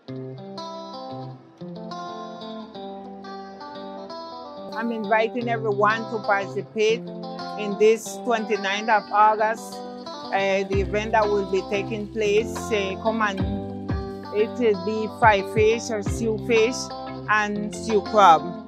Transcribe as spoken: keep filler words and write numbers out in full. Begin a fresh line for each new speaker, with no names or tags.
I'm inviting everyone to participate in this twenty-ninth of August, uh, the event that will be taking place. Uh, come and it will be fried fish or stew fish and stew crab.